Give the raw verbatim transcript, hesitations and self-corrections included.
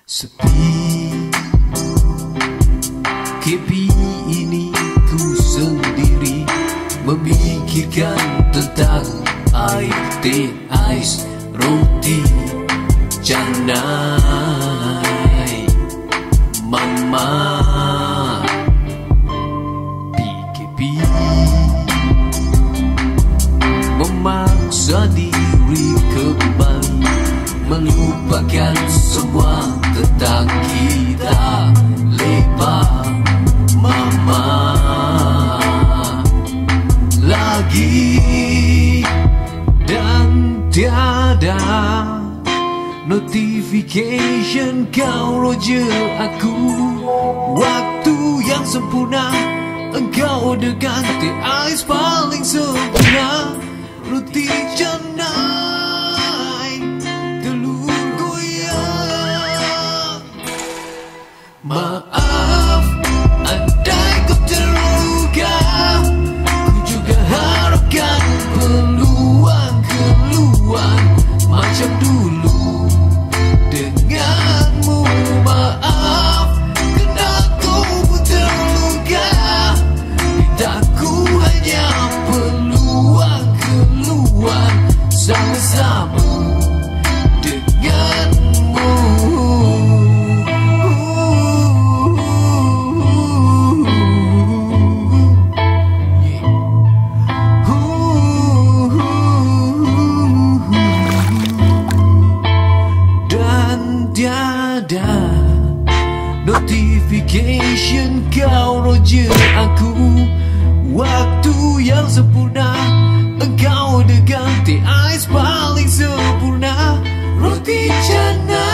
Sepi kepi ini ku sendiri, memikirkan tentang air, teh, ais, roti, canai, mama. P K P memaksa diri kembali, melupakan semua tentang kita. Lepas mama lagi dan tiada notification kau roja aku. Waktu yang sempurna engkau dengan teh ais paling sempurna. Roti canai telur goyang. Maaf andai kau terluka, ku juga harapkan peluang keluar macam dulu denganmu. Maaf kena ku terluka, mintaku hanya peluang keluar sama-sama denganmu. Dan tiada notification kau roja aku. Waktu yang sempurna engkau dengan teh ais paling sempurna. Roti canai